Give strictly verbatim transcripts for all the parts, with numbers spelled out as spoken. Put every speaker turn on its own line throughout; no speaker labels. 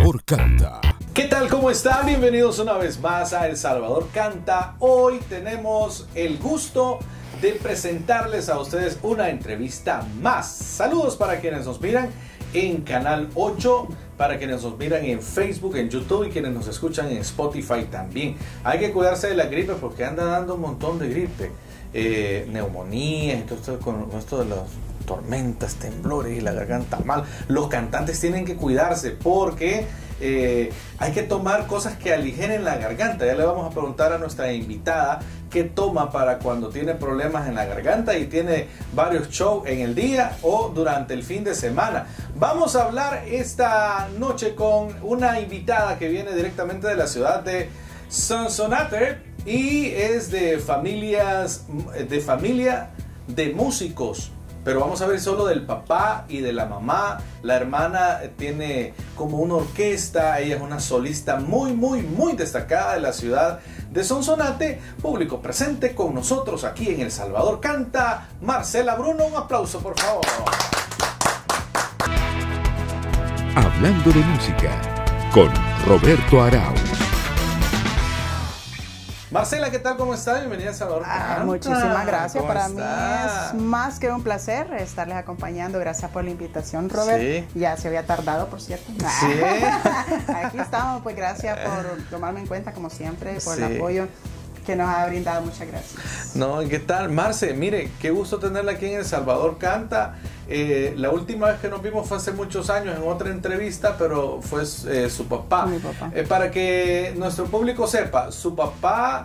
Salvador Canta.
¿Qué tal? ¿Cómo están? Bienvenidos una vez más a El Salvador Canta. Hoy tenemos el gusto de presentarles a ustedes una entrevista más. Saludos para quienes nos miran en Canal ocho, para quienes nos miran en Facebook, en YouTube y quienes nos escuchan en Spotify también. Hay que cuidarse de la gripe porque anda dando un montón de gripe. Eh, neumonía y todo esto con esto de las tormentas, temblores y la garganta mal. Los cantantes tienen que cuidarse porque eh, hay que tomar cosas que aligeren la garganta. Ya le vamos a preguntar a nuestra invitada qué toma para cuando tiene problemas en la garganta y tiene varios shows en el día o durante el fin de semana. Vamos a hablar esta noche con una invitada que viene directamente de la ciudad de Sonsonate y es de familias de familia de músicos. Pero vamos a ver solo del papá y de la mamá. La hermana tiene como una orquesta. Ella es una solista muy, muy, muy destacada de la ciudad de Sonsonate. Público presente con nosotros aquí en El Salvador Canta, Marcela Bruno. Un aplauso, por favor.
Hablando de música, con Roberto Arauz.
Marcela, ¿qué tal? ¿Cómo está? Bienvenida a Salvador Canta.
Ah, muchísimas gracias. Para
está?
mí es más que un placer estarles acompañando. Gracias por la invitación, Robert.
Sí.
Ya se había tardado, por cierto.
Sí.
Aquí estamos, pues gracias por tomarme en cuenta, como siempre, por
Sí.
el apoyo que nos ha brindado. Muchas gracias.
No, ¿qué tal? Marce, mire, qué gusto tenerla aquí en El Salvador Canta. Eh, la última vez que nos vimos fue hace muchos años en otra entrevista, pero fue eh, su papá.
Mi papá.
Eh, para que nuestro público sepa, su papá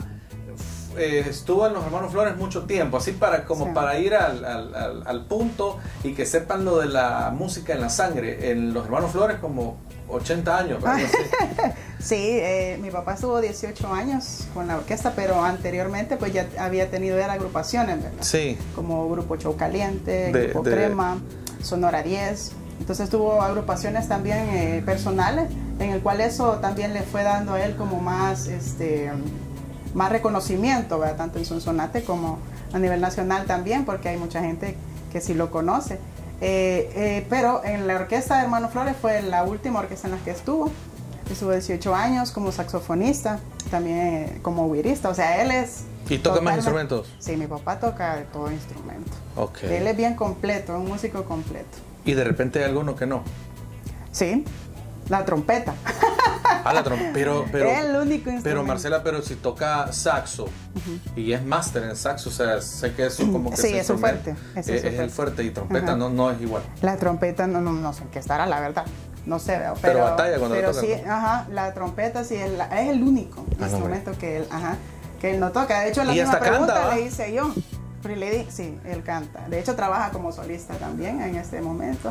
eh, estuvo en Los Hermanos Flores mucho tiempo, así para como
Sí.
para ir al, al, al, al punto y que sepan lo de la música en la sangre. En Los Hermanos Flores como ochenta años, ¿verdad?
Sí, eh, mi papá estuvo dieciocho años con la orquesta, pero anteriormente pues ya había tenido ya agrupaciones, ¿verdad?
Sí.
Como Grupo Show Caliente,
De-
Grupo
de-
Crema, Sonora diez. Entonces tuvo agrupaciones también eh, personales, en el cual eso también le fue dando a él como más, este, más reconocimiento, ¿verdad? Tanto en Sonsonate como a nivel nacional también, porque hay mucha gente que sí lo conoce. Eh, eh, pero en la orquesta de Hermano Flores fue la última orquesta en la que estuvo. Estuvo dieciocho años como saxofonista, también eh, como güirista, o sea, él es...
¿Y toca más
totalmente-
instrumentos?
Sí, mi papá toca de todo instrumento.
Ok.
Él es bien completo, un músico completo.
Y de repente hay alguno que no.
Sí, la trompeta.
Ah, la trompeta. Pero, pero,
Es el único instrumento.
pero Marcela, pero si toca saxo uh-huh. y es máster en saxo, o sea, sé que eso como que
Sí,
ese
es su
instrumento,
fuerte, ese
Es,
es su
es
fuerte.
el fuerte y trompeta
Ajá.
no, no es igual.
La trompeta, no, no, no sé en qué estará, la verdad. No sé, pero,
Pero batalla cuando
pero
le toca,
sí,
¿no?
ajá, la trompeta sí es, la- es el único
Ah, no,
instrumento que él, ajá, que él no toca. De hecho, la
Y
misma
hasta
pregunta
canta, ¿va?
le hice yo. Pero le di, sí, él canta. De hecho, trabaja como solista también en este momento.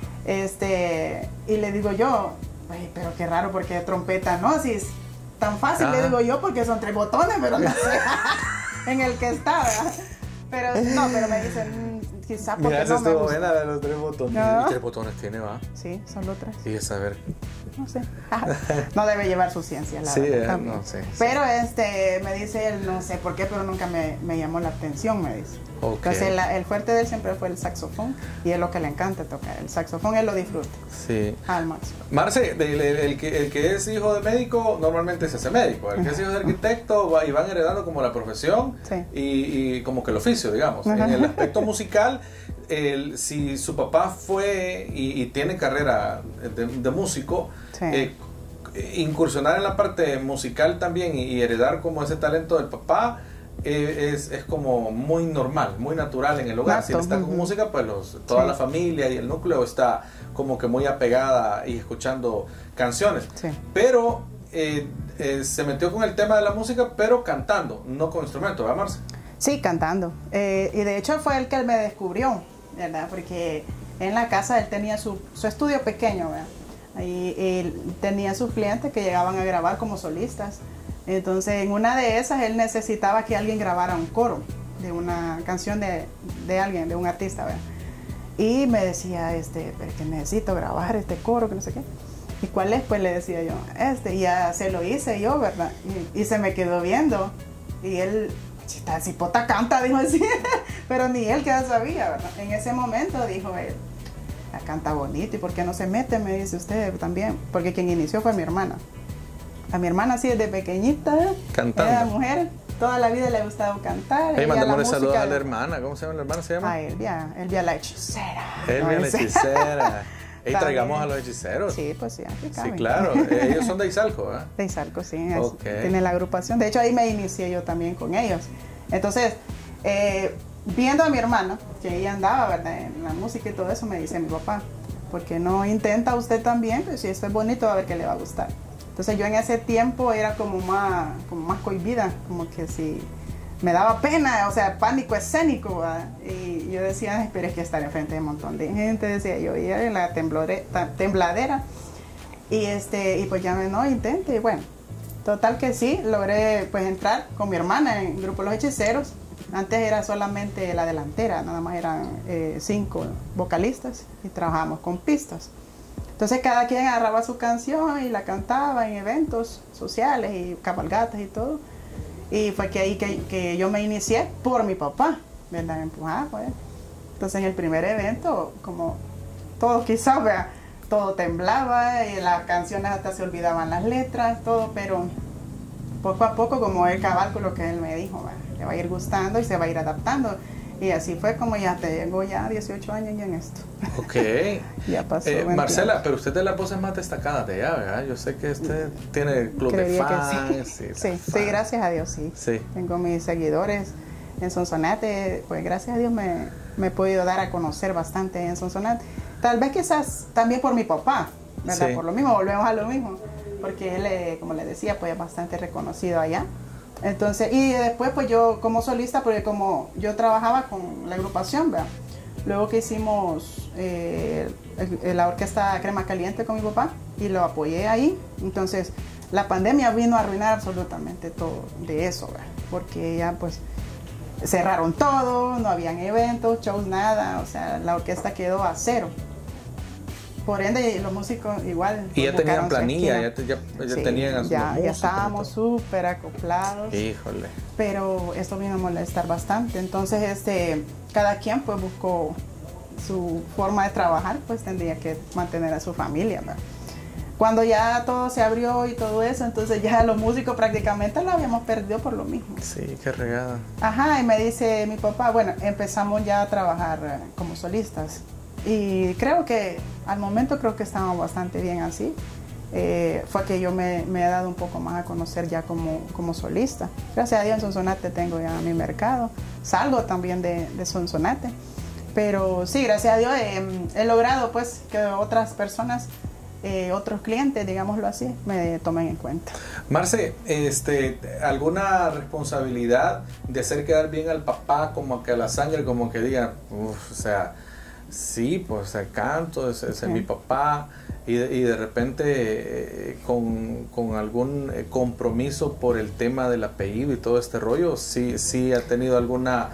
Este, y le digo yo, "Ay, pero qué raro porque trompeta no, si es tan fácil",
Ajá.
le digo yo, porque son tres botones, pero no sé en el que está, ¿verdad? Pero no, pero me dicen, "Mm, quizás porque
Mira, esa
no me
estuvo
gusta".
buena de los tres botones.
No.
¿Y tres botones tiene, va?
Sí, solo tres.
Y es saber.
No sé. No debe llevar su ciencia, la
Sí,
verdad.
eh,
también.
no sé, sí.
Pero este, me dice él, no sé por qué, pero nunca me, me llamó la atención, me dice.
Ok.
Entonces la- el fuerte de él siempre fue el saxofón y es lo que le encanta tocar. El saxofón él lo disfruta
Sí.
al máximo.
Marce, el, el- el que, el que es hijo de médico normalmente se hace médico. El que es hijo de arquitecto va, y van heredando como la profesión
Sí.
y, y como que el oficio, digamos.
Ajá.
En el aspecto musical, el, si su papá fue y, y tiene carrera de, de músico,
Sí.
eh, incursionar en la parte musical también y, y heredar como ese talento del papá eh, es, es como muy normal, muy natural en el hogar.
Nato,
Si él está con
ujú.
música, pues los, toda
Sí.
la familia y el núcleo está como que muy apegada y escuchando canciones.
Sí.
Pero eh, eh, se metió con el tema de la música, pero cantando, no con instrumento, ¿verdad, Marce?
Sí, cantando. Eh, y de hecho fue el que él me descubrió, ¿verdad? Porque en la casa él tenía su, su estudio pequeño, ¿verdad? Ahí él tenía sus clientes que llegaban a grabar como solistas. Entonces, en una de esas, él necesitaba que alguien grabara un coro de una canción de, de alguien, de un artista, ¿verdad? Y me decía, este, pero que necesito grabar este coro, que no sé qué. ¿Y cuál es? Pues le decía yo, este, y ya se lo hice yo, ¿verdad? Y, y se me quedó viendo. Y él, "Chita, cipota canta", dijo así. Pero ni él que ya sabía, ¿verdad? En ese momento dijo él, canta bonito, ¿y por qué no se mete? Me dice usted también, porque quien inició fue mi hermana. A mi hermana así desde pequeñita,
cantando.
Era mujer, toda la vida le ha gustado cantar.
Hey, mandémosle saludos a la hermana, ¿cómo se llama la hermana? ¿Se llama?
A Elvia, Elvia la hechicera.
Elvia la hechicera. Hey, traigamos a los hechiceros.
Sí, pues sí, aquí
Sí, claro. Ellos son de Izalco, ¿eh?
De Izalco, sí.
Okay.
Tienen la agrupación. De hecho, ahí me inicié yo también con ellos. Entonces, eh, viendo a mi hermana, que ella andaba, ¿verdad?, en la música y todo eso, me dice mi papá, ¿por qué no intenta usted también? Pues si esto es bonito, a ver qué le va a gustar. Entonces yo en ese tiempo era como más, como más cohibida, como que si me daba pena, o sea, pánico escénico, ¿verdad? Y yo decía, ay, pero es que estar enfrente de un montón de gente, decía yo, y era la temblore, tembladera, y este, y pues ya me, no, intente, y bueno, total que sí, logré pues entrar con mi hermana en el grupo Los Hechiceros. Antes era solamente la delantera, nada más eran eh, cinco vocalistas y trabajábamos con pistas. Entonces cada quien agarraba su canción y la cantaba en eventos sociales y cabalgatas y todo. Y fue que ahí que, que yo me inicié por mi papá, ¿verdad? Me empujaba, pues. Entonces en el primer evento, como todo quizás, ¿verdad?, todo temblaba y las canciones hasta se olvidaban las letras, todo, pero poco a poco, como el cabal con lo que él me dijo, ¿verdad?, le va a ir gustando y se va a ir adaptando. Y así fue como ya tengo ya dieciocho años ya en esto.
Ok.
Ya pasó.
Eh, Marcela, pero usted es de las voces más destacadas de allá, ¿verdad? Yo sé que usted tiene club Creería de fans.
Que sí. Sí, sí, sí, gracias a Dios, sí.
sí.
Tengo mis seguidores en Sonsonate, pues gracias a Dios me, me he podido dar a conocer bastante en Sonsonate. Tal vez quizás también por mi papá, ¿verdad? Sí. Por lo mismo, volvemos a lo mismo. Porque él, eh, como le decía, pues es bastante reconocido allá. Entonces, y después pues yo como solista, porque como yo trabajaba con la agrupación, ¿verdad? Luego que hicimos eh, el, la orquesta Crema Caliente con mi papá y lo apoyé ahí, entonces la pandemia vino a arruinar absolutamente todo de eso, ¿verdad? Porque ya pues cerraron todo, no habían eventos, shows, nada, o sea, la orquesta quedó a cero. Por ende, los músicos igual.
Y ya tenían planilla, ya, ya, ya sí, tenían a sus
ya, ya estábamos súper acoplados.
Híjole.
Pero esto vino a molestar bastante. Entonces, este, cada quien pues buscó su forma de trabajar, pues tendría que mantener a su familia, ¿verdad? Cuando ya todo se abrió y todo eso, entonces ya los músicos prácticamente lo habíamos perdido por lo mismo.
Sí, qué regada.
Ajá, y me dice mi papá, bueno, empezamos ya a trabajar como solistas. Y creo que al momento creo que estamos bastante bien así. Eh, fue que yo me, me he dado un poco más a conocer ya como, como solista. Gracias a Dios en Sonsonate tengo ya mi mercado. Salgo también de, de Sonsonate. Pero sí, gracias a Dios eh, he logrado pues que otras personas, eh, otros clientes, digámoslo así, me tomen en cuenta.
Marce, este, ¿alguna responsabilidad de hacer quedar bien al papá, como que a la sangre, como que diga, uff, o sea... Sí, pues el canto, ese es sí. mi papá, y de, y de repente eh, con, con algún compromiso por el tema del apellido y todo este rollo, sí, sí ha tenido alguna,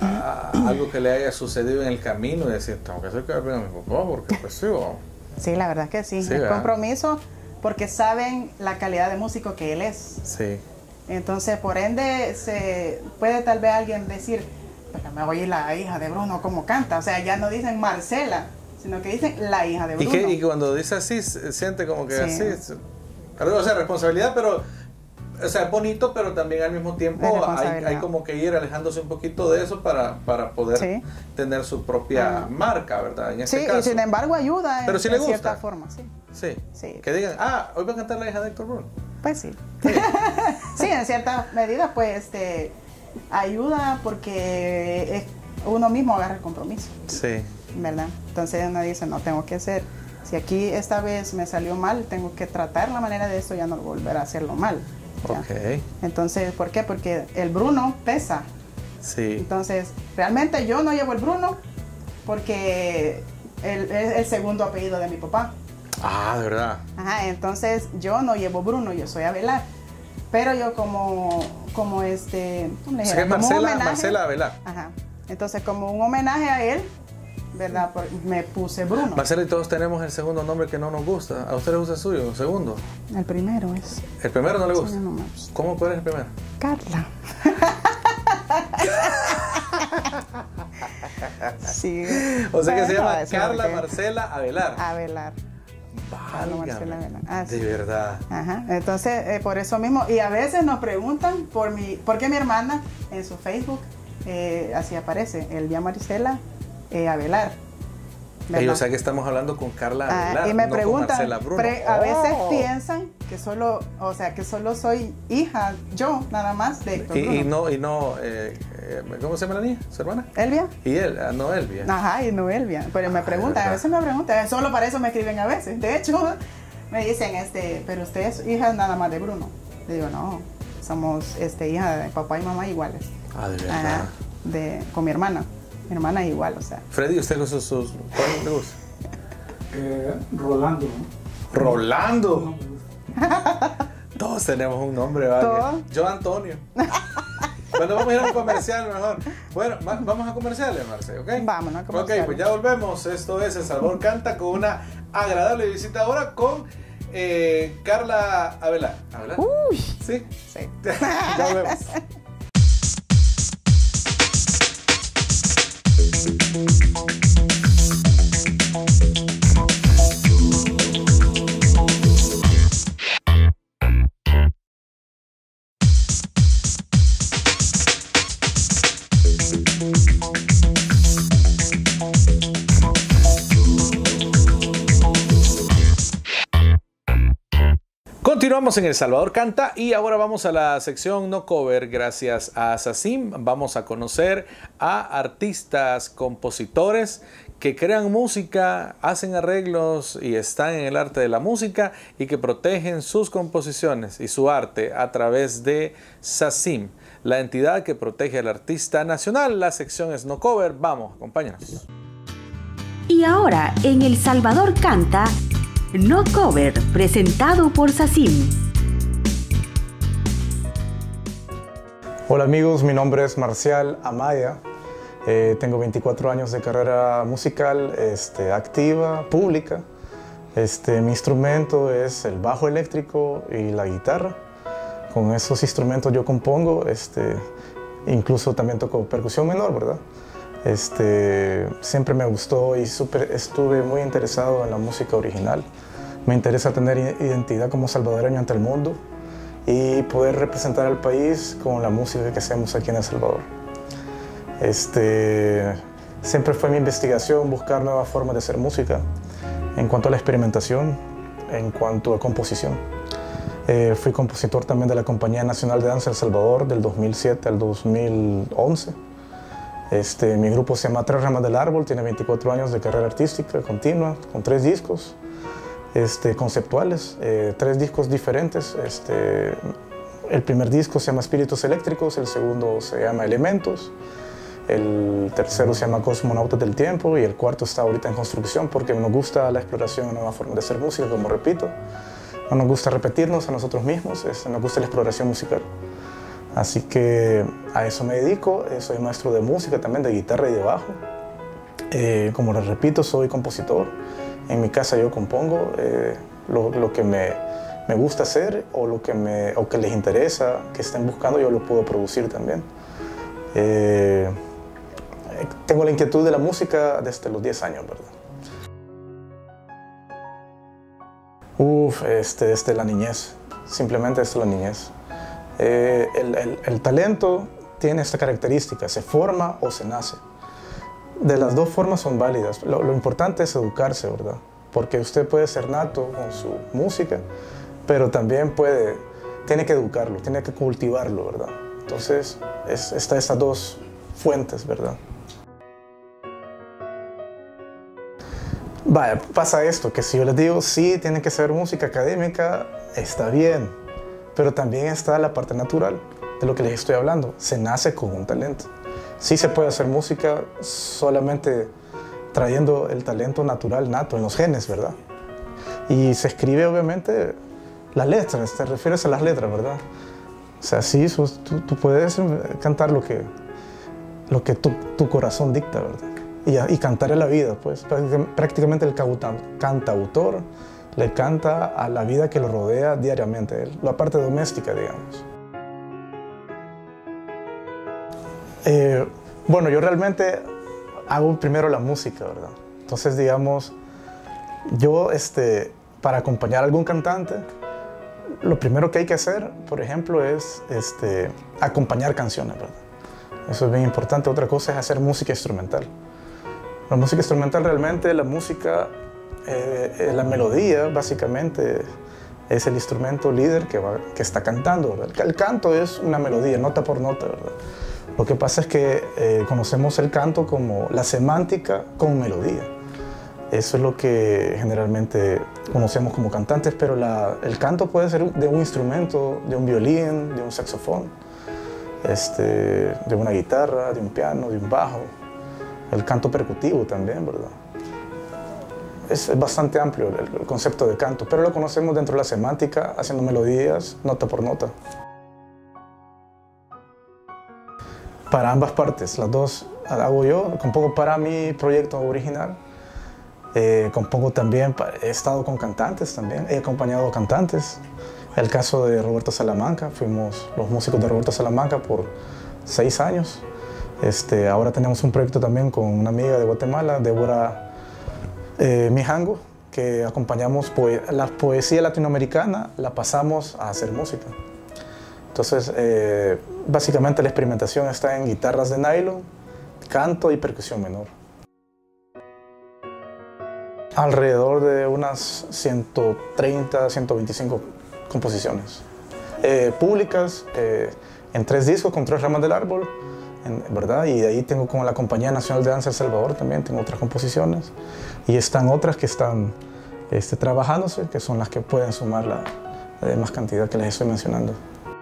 uh, algo que le haya sucedido en el camino y decir, tengo que hacer quedar bien a mi papá porque pues sí. O...
Sí, la verdad que sí,
sí
el
¿verdad?
compromiso porque saben la calidad de músico que él es.
Sí.
Entonces, por ende, se puede tal vez alguien decir, pero me oye la hija de Bruno cómo canta, o sea, ya no dicen Marcela, sino que dicen la hija de Bruno.
Y, que, y cuando dice así, siente como que sí. así,
o sea, responsabilidad, pero, o sea, es bonito, pero también al mismo tiempo hay, hay como que ir alejándose un poquito de eso para, para poder sí. tener su propia ah. marca, ¿verdad? En este
sí,
caso.
y sin embargo ayuda
pero
en,
si
en
le gusta.
cierta forma, sí.
sí. Sí, que digan, ah, hoy va a cantar la hija de Héctor Bruno.
Pues sí. Sí, sí en cierta medida, pues, este... ayuda porque es, uno mismo agarra el compromiso.
Sí.
¿Verdad? Entonces uno dice, no, tengo que hacer. Si aquí esta vez me salió mal, tengo que tratar la manera de esto, ya no volver a hacerlo mal. ¿ya?
Ok.
Entonces, ¿por qué? Porque el Bruno pesa.
Sí.
Entonces, realmente yo no llevo el Bruno porque el, es el segundo apellido de mi papá.
Ah, de verdad.
Ajá, entonces yo no llevo Bruno, yo soy Avelar. Pero yo como, como este... ¿cómo le
dijera? Marcela, homenaje, Marcela Avelar.
Ajá. Entonces, como un homenaje a él, ¿verdad? Me puse Bruno.
Marcela, y todos tenemos el segundo nombre que no nos gusta. ¿A usted le gusta el suyo? ¿El segundo?
El primero es...
¿El primero no le gusta?
Sí, no me gusta.
¿Cómo? ¿Cuál es el primero?
Carla. Sí.
O sea que se
Bueno,
llama
eso
Carla
porque-
Marcela Avelar.
Avelar. Carla Marcela
Válgame.
Avelar. Ah,
De
sí.
verdad.
Ajá. Entonces, eh, por eso mismo, y a veces nos preguntan por mi, porque mi hermana en su Facebook, eh, así aparece, Elvia Marcela eh, Avelar.
Ey,
¿verdad?
o sea que estamos hablando con Carla
Ah,
Avelar,
y me
no con
preguntan,
Marcela Bruno.
pre- a veces
Oh.
piensan que solo, o sea, que solo soy hija, yo, nada más, de Héctor
Y, y
Bruno.
no, y no eh, eh, ¿cómo se llama la niña? ¿Su hermana?
¿Elvia?
Y él, ah, no Elvia.
Ajá, y no Elvia. Pero me
Ah,
preguntan,
¿verdad?
a veces me preguntan, solo para eso me escriben a veces. De hecho, me dicen, este, pero usted es hija nada más de Bruno. Le digo, no, somos este, hija de papá y mamá iguales.
Ah, de verdad.
Ajá, de, con mi hermana. Mi hermana es igual, o sea.
Freddy, ¿usted con sus, sus ¿cuál le gusta?
Eh, Rolando.
Rolando. Todos tenemos un nombre, ¿vale?
Todos.
Yo, Antonio. Bueno, vamos a ir a un comercial mejor. Bueno, va- vamos a comerciales, Marce, ¿ok?
Vámonos a comerciales.
Ok, pues ya volvemos. Esto es El Salvador Canta con una agradable visita ahora con eh, Carla Avelar. ¿Avelar?
Uy,
¿Sí?
sí.
Ya volvemos. Continuamos en El Salvador Canta y ahora vamos a la sección No Cover. Gracias a Sasim vamos a conocer a artistas, compositores que crean música, hacen arreglos y están en el arte de la música y que protegen sus composiciones y su arte a través de Sasim, la entidad que protege al artista nacional. La sección es No Cover. Vamos, acompáñanos.
Y ahora, en El Salvador Canta, No Cover, presentado por Sasim.
Hola amigos, mi nombre es Marcial Amaya, eh, tengo veinticuatro años de carrera musical este, activa, pública. Este, mi instrumento es el bajo eléctrico y la guitarra. Con esos instrumentos yo compongo, este, incluso también toco percusión menor, ¿verdad? Este, siempre me gustó y super, estuve muy interesado en la música original. Me interesa tener identidad como salvadoreño ante el mundo y poder representar al país con la música que hacemos aquí en El Salvador. Este, siempre fue mi investigación buscar nuevas formas de hacer música en cuanto a la experimentación, en cuanto a composición. Eh, fui compositor también de la Compañía Nacional de Danza El Salvador del dos mil siete al dos mil once. Este, mi grupo se llama Tres Ramas del Árbol, tiene veinticuatro años de carrera artística continua, con tres discos este, conceptuales, eh, tres discos diferentes. Este, el primer disco se llama Espíritus Eléctricos, el segundo se llama Elementos, el tercero se llama Cosmonautas del Tiempo y el cuarto está ahorita en construcción porque nos gusta la exploración de nuevas formas de hacer música, como repito. No nos gusta repetirnos a nosotros mismos, este, nos gusta la exploración musical. Así que a eso me dedico, eh, soy maestro de música también, de guitarra y de bajo. Eh, como les repito, soy compositor. En mi casa yo compongo eh, lo, lo que me, me gusta hacer o lo que, me, o que les interesa, que estén buscando, yo lo puedo producir también. Eh, tengo la inquietud de la música desde los diez años, ¿verdad? Uf, este, desde la niñez, simplemente desde la niñez. Eh, el, el, el talento tiene esta característica, se forma o se nace. De las dos formas son válidas. Lo, lo importante es educarse, ¿verdad? Porque usted puede ser nato con su música, pero también puede, tiene que educarlo, tiene que cultivarlo, ¿verdad? Entonces, es, está estas dos fuentes, ¿verdad? Vaya, pasa esto, que si yo les digo, sí, tiene que ser música académica, está bien, pero también está la parte natural de lo que les estoy hablando. Se nace con un talento. Sí se puede hacer música solamente trayendo el talento natural, nato, en los genes, ¿verdad? Y se escribe, obviamente, las letras, te refieres a las letras, ¿verdad? O sea, sí, tú, tú puedes cantar lo que, lo que tu, tu corazón dicta, ¿verdad? Y, y cantar a la vida, pues. Prácticamente el cantautor le canta a la vida que lo rodea diariamente, la parte doméstica, digamos. Eh, bueno, yo realmente hago primero la música, ¿verdad? Entonces, digamos, yo, este, para acompañar a algún cantante, lo primero que hay que hacer, por ejemplo, es este, acompañar canciones, ¿verdad? Eso es bien importante. Otra cosa es hacer música instrumental. La música instrumental realmente, la música, eh, la melodía, básicamente, es el instrumento líder que, va, que está cantando, ¿verdad? El canto es una melodía, nota por nota, ¿verdad? Lo que pasa es que eh, conocemos el canto como la semántica con melodía. Eso es lo que generalmente conocemos como cantantes, pero la, el canto puede ser de un instrumento, de un violín, de un saxofón, este, de una guitarra, de un piano, de un bajo. El canto percutivo también, ¿verdad? Es, es bastante amplio el, el concepto de canto, pero lo conocemos dentro de la semántica, haciendo melodías, nota por nota. Para ambas partes, las dos hago yo, compongo para mi proyecto original. Eh, compongo también, he estado con cantantes también, he acompañado a cantantes. El caso de Roberto Salamanca, fuimos los músicos de Roberto Salamanca por seis años. Este, ahora tenemos un proyecto también con una amiga de Guatemala, Débora eh, Mijango, que acompañamos poe la poesía latinoamericana, la pasamos a hacer música. Entonces, eh, básicamente la experimentación está en guitarras de nylon, canto y percusión menor. Alrededor de unas ciento treinta, ciento veinticinco composiciones eh, públicas, eh, en tres discos con tres ramas del árbol, en, ¿verdad? Y de ahí tengo con la Compañía Nacional de Danza El Salvador también, tengo otras composiciones. Y están otras que están este, trabajándose, que son las que pueden sumar la, la demás cantidad que les estoy mencionando.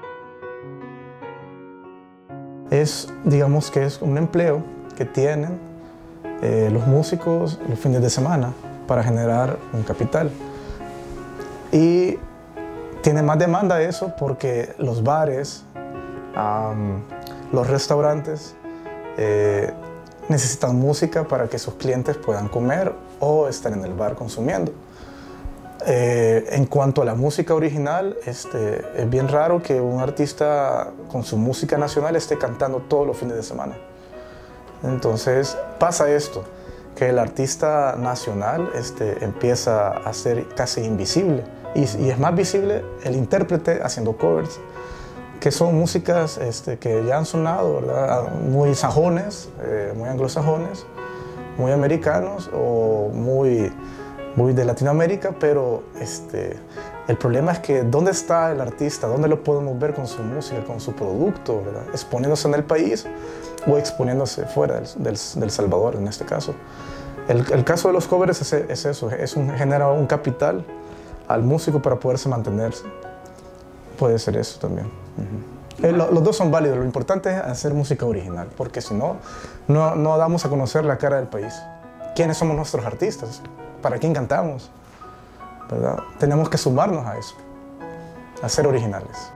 Es, digamos que es un empleo que tienen eh, los músicos los fines de semana para generar un capital. Y tiene más demanda eso porque los bares, um, los restaurantes eh, necesitan música para que sus clientes puedan comer o estar en el bar consumiendo. Eh, en cuanto a la música original, este, es bien raro que un artista con su música nacional esté cantando todos los fines de semana. Entonces pasa esto, que el artista nacional este, empieza a ser casi invisible y, y es más visible el intérprete haciendo covers, que son músicas este, que ya han sonado, ¿verdad? Muy sajones, eh, muy anglosajones, muy americanos o muy, muy de Latinoamérica, pero este, el problema es que ¿dónde está el artista? ¿Dónde lo podemos ver con su música, con su producto, ¿verdad? Exponiéndose en el país o exponiéndose fuera del, del, del Salvador en este caso. El, el caso de los covers es, es eso, es un, genera un capital al músico para poderse mantenerse. Puede ser eso también. Uh-huh. eh, lo, los dos son válidos, lo importante es hacer música original, porque si no, no, no damos a conocer la cara del país. ¿Quiénes somos nuestros artistas? ¿Para quién cantamos? ¿Verdad? Tenemos que sumarnos a eso, a ser originales.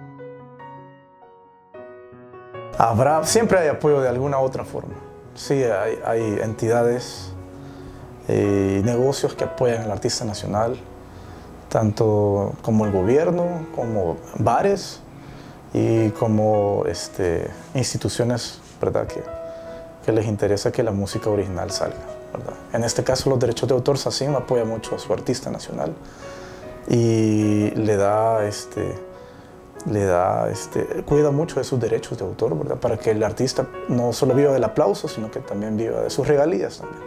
Habrá, siempre hay apoyo de alguna u otra forma. Sí, hay, hay entidades y negocios que apoyan al artista nacional, tanto como el gobierno, como bares y como este, instituciones, ¿verdad? Que, que les interesa que la música original salga, ¿verdad? En este caso los derechos de autor, SACIM apoya mucho a su artista nacional y le da, este, le da, este, cuida mucho de sus derechos de autor, ¿verdad? Para que el artista no solo viva del aplauso, sino que también viva de sus regalías también.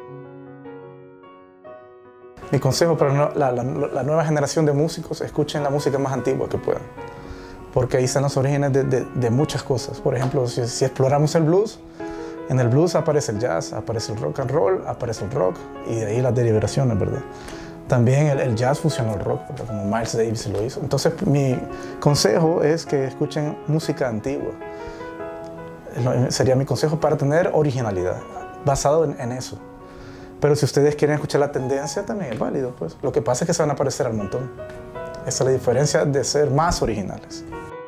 Mi consejo para la, la, la nueva generación de músicos: escuchen la música más antigua que puedan, porque ahí están los orígenes de, de, de muchas cosas. Por ejemplo, si, si exploramos el blues, en el blues aparece el jazz, aparece el rock and roll, aparece el rock, y de ahí las derivaciones, ¿verdad? También el, el jazz fusionó el rock, ¿verdad? Como Miles Davis lo hizo. Entonces, mi consejo es que escuchen música antigua. Sería mi consejo para tener originalidad, basado en, en eso. Pero si ustedes quieren escuchar la tendencia, también es válido, pues. Lo que pasa es que se van a parecer al montón. Esa es la diferencia de ser más originales.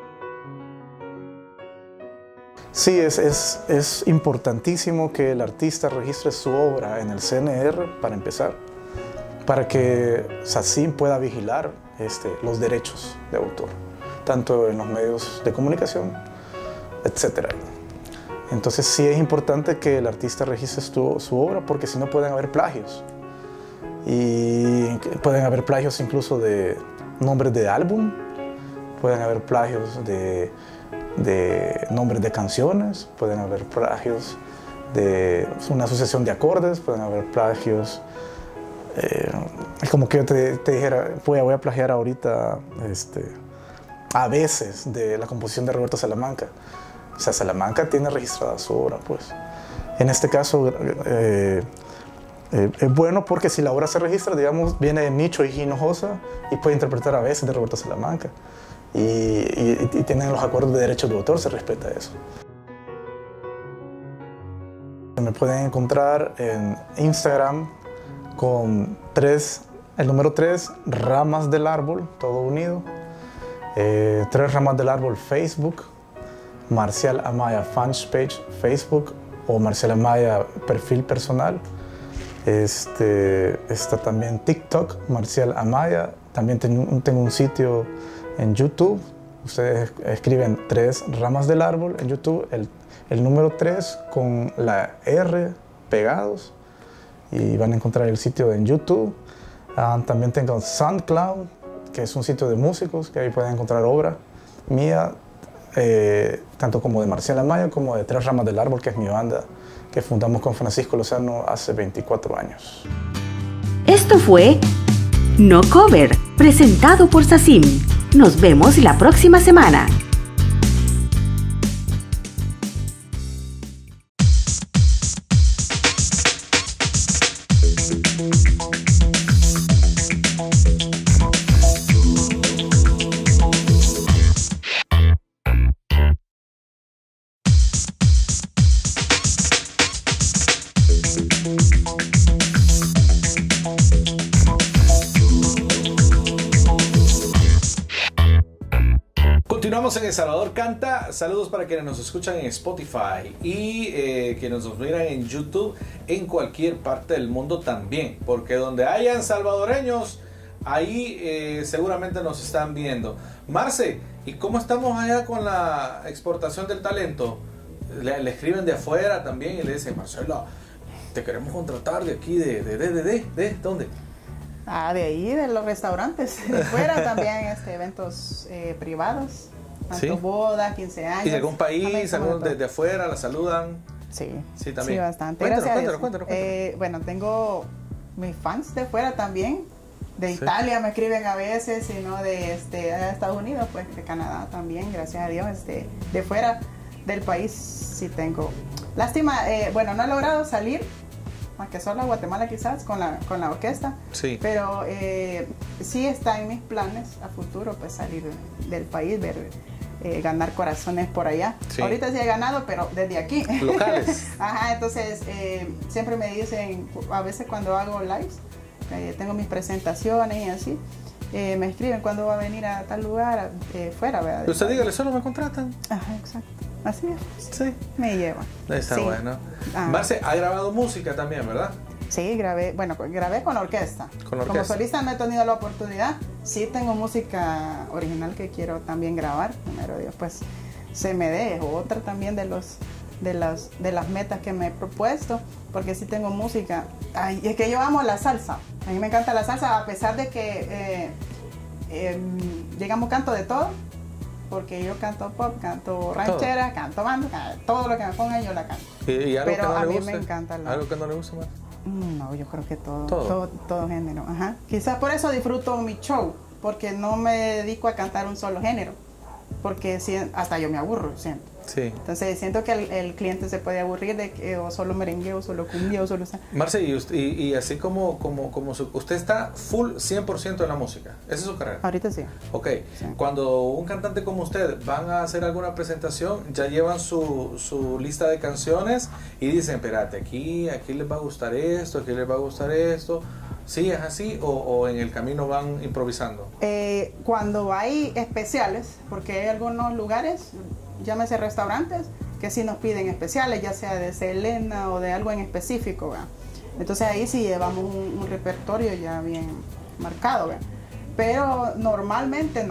Sí, es, es, es importantísimo que el artista registre su obra en el C N R, para empezar, para que SACIM pueda vigilar este, los derechos de autor, tanto en los medios de comunicación, etcétera. Entonces sí es importante que el artista registre su, su obra, porque si no pueden haber plagios. Y pueden haber plagios incluso de nombres de álbum, pueden haber plagios de, de nombres de canciones, pueden haber plagios de una asociación de acordes, pueden haber plagios. Eh, es como que yo te, te dijera, voy a, voy a plagiar ahorita este, a veces de la composición de Roberto Salamanca. O sea, Salamanca tiene registrada su obra, pues. En este caso, eh, eh, es bueno porque si la obra se registra, digamos, viene de Nicho y Hinojosa y puede interpretar a veces de Roberto Salamanca. Y, y, y tienen los acuerdos de derechos de autor, se respeta eso. Me pueden encontrar en Instagram con tres, el número tres, Ramas del Árbol, todo unido. Eh, tres Ramas del Árbol Facebook. Marcial Amaya Fanpage Facebook o Marcial Amaya perfil personal. Este, está también TikTok, Marcial Amaya. También ten, tengo un sitio en YouTube. Ustedes escriben tres Ramas del Árbol en YouTube, el, el número tres con la R pegados y van a encontrar el sitio en YouTube. Uh, también tengo SoundCloud, que es un sitio de músicos, que ahí pueden encontrar obra mía. Eh, tanto como de Marcial Amaya como de Tres Ramas del Árbol, que es mi banda que fundamos con Francisco Lozano hace veinticuatro años.
Esto fue No Cover, presentado por SACIM. Nos vemos la próxima semana.
Continuamos en El Salvador Canta. Saludos para quienes nos escuchan en Spotify y eh, quienes nos miran en YouTube en cualquier parte del mundo también, porque donde hayan salvadoreños, ahí eh, seguramente nos están viendo. Marce, ¿y cómo estamos allá con la exportación del talento? Le, le escriben de afuera también y le dicen, Marcela, te queremos contratar de aquí, de, de, de, de, de, de ¿dónde?
Ah, de ahí, de los restaurantes. De fuera también este, eventos eh, privados. Tanto
¿Sí?
bodas, quince años.
¿Y de algún país, algún desde afuera, la saludan?
Sí,
sí, también.
Sí, bastante.
Cuéntanos,
Gracias
cuéntanos,
a
cuéntanos,
Dios.
cuéntanos.
Eh, bueno, tengo mis fans de fuera también. De
Sí.
Italia me escriben a veces, sino de, este, de Estados Unidos, pues de Canadá también, gracias a Dios. Este, de fuera del país sí tengo. Lástima, eh, bueno, no he logrado salir, más que solo a Guatemala quizás, con la, con la orquesta.
Sí.
Pero eh, sí está en mis planes a futuro, pues salir del país, ver, eh, ganar corazones por allá.
Sí.
Ahorita sí he ganado, pero desde aquí.
Locales.
Ajá, entonces eh, siempre me dicen, a veces cuando hago lives, eh, tengo mis presentaciones y así, eh, me escriben cuándo va a venir a tal lugar, eh, fuera, ¿verdad?
Usted dígale, solo me contratan.
Ajá, exacto. Así es.
Sí.
Me llevan.
Está
Sí.
bueno.
Ah.
Marce, ha grabado música también, ¿verdad?
Sí, grabé, bueno, grabé con orquesta.
Con orquesta.
Como solista no he tenido la oportunidad. Sí tengo música original que quiero también grabar. Primero Dios, pues se me dé. Otra también de los de las de las metas que me he propuesto, porque sí tengo música. Ay, es que yo amo la salsa. A mí me encanta la salsa, a pesar de que eh, eh, digamos canto de todo. Porque yo canto pop, canto ranchera, canto banda, canto, todo lo que me pongan yo la canto.
¿Y, y algo
Pero
que no
a
le
mí
guste?
me encanta la...
¿Algo que no le guste más?
No, yo creo que todo,
Todo.
todo, todo género. Ajá. Quizás por eso disfruto mi show, porque no me dedico a cantar un solo género, porque si, hasta yo me aburro, siento.
Sí.
Entonces siento que el, el cliente se puede aburrir de que o solo merengue o solo cumbia o solo...
Marce, y, usted- y, y así como, como, como su- usted está full cien por ciento en la música. Esa es su carrera.
Ahorita sí.
Ok,
Sí.
cuando un cantante como usted van a hacer alguna presentación, ya llevan su, su lista de canciones y dicen, espérate, aquí, aquí les va a gustar esto, aquí les va a gustar esto. ¿Sí es así o, o en el camino van improvisando?
Eh, cuando hay especiales, porque hay algunos lugares, llámese restaurantes, que sí nos piden especiales, ya sea de Selena o de algo en específico, ¿verdad? Entonces ahí sí llevamos un, un repertorio ya bien marcado, ¿verdad? Pero normalmente no.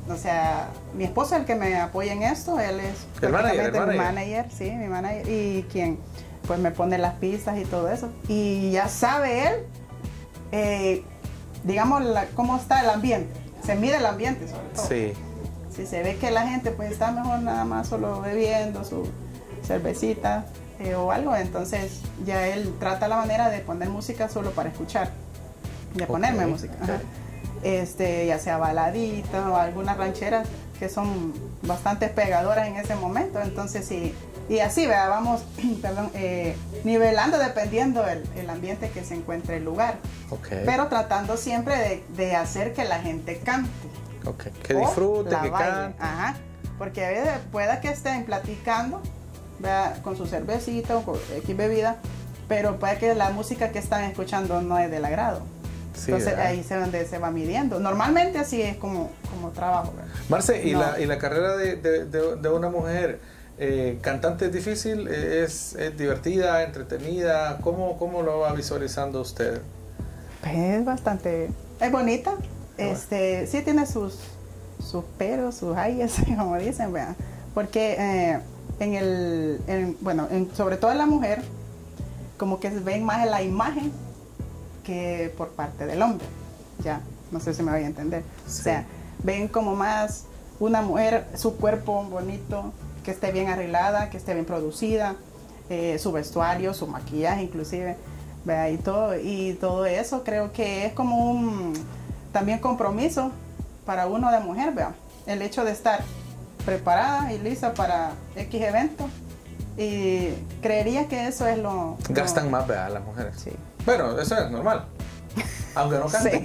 o sea, mi esposo es el que me apoya en esto, él es
El manager, el
prácticamente mi
manager.
manager, sí, mi manager, y quien pues me pone las pistas y todo eso. Y ya sabe él, eh, digamos, la- cómo está el ambiente. Se mide el ambiente sobre todo.
Sí.
Si se ve que la gente pues está mejor nada más solo bebiendo su cervecita eh, o algo, entonces ya él trata la manera de poner música solo para escuchar, de ponerme
Ok,
música.
ok.
Ajá. Este, ya sea baladita o algunas rancheras que son bastante pegadoras en ese momento, entonces sí, y así vea, vamos perdón, eh, nivelando dependiendo el, el ambiente que se encuentre el lugar,
Ok.
pero tratando siempre de, de hacer que la gente cante.
Ok. Que
O
disfrute,
la
que
baile.
cante.
Ajá, porque a veces pueda que estén platicando, ¿verdad? Con su cervecita o con X bebida, pero puede que la música que están escuchando no es del agrado.
Sí,
Entonces
¿verdad?
ahí es donde se va midiendo. Normalmente así es como, como trabajo, ¿verdad?
Marce, ¿y,
No.
la, y la carrera de, de- de- de una mujer eh, cantante es difícil? ¿Es, es divertida, entretenida? ¿Cómo, ¿Cómo lo va visualizando usted?
Pues es bastante, es bonita.
bueno.
Este, sí tiene sus, sus peros, sus ayes, como dicen, ¿verdad? Porque eh, en el, en- bueno, en- sobre todo en la mujer, como que se ven más en la imagen que por parte del hombre. Ya, no sé si me voy a entender.
Sí.
O sea, ven como más una mujer, su cuerpo bonito, que esté bien arreglada, que esté bien producida, eh, su vestuario, su maquillaje inclusive, ¿verdad? Y todo, y todo eso creo que es como un también compromiso para uno de mujer, ¿verdad? El hecho de estar preparada y lista para X evento, y creería que eso es lo...
Gastan
lo-
más, ¿verdad? Las mujeres.
Sí.
Bueno, eso es normal. Aunque no canten.
Sí.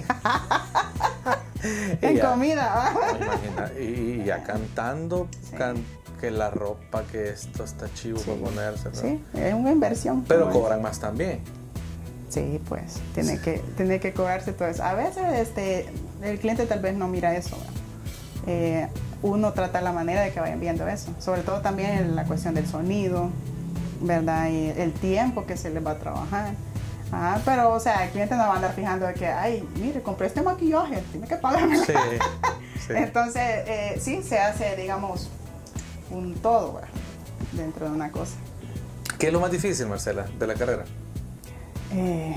Y
En
ya-
comida, ¿verdad?
Imagina, y, y ya cantando,
Sí.
can- que la ropa, que esto está chivo
Sí.
para ponerse, ¿no?
Sí, es una inversión.
Pero
como es.
cobran más también.
Sí, pues tiene que tiene que cobrarse todo eso. A veces este el cliente tal vez no mira eso, ¿verdad? Eh, uno trata la manera de que vayan viendo eso, sobre todo también en la cuestión del sonido, ¿verdad? Y el tiempo que se les va a trabajar. Ajá, pero o sea, el cliente no va a andar fijando de que, ay, mire, compré este maquillaje, tiene que pagarme.
Sí, sí.
Entonces, eh, sí, se hace, digamos, un todo, ¿verdad? Dentro de una cosa.
¿Qué es lo más difícil, Marcela, de la carrera?
Eh,